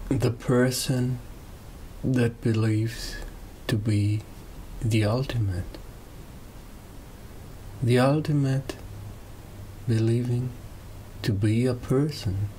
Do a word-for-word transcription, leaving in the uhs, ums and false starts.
the person that believes to be the ultimate. The ultimate believing to be a person.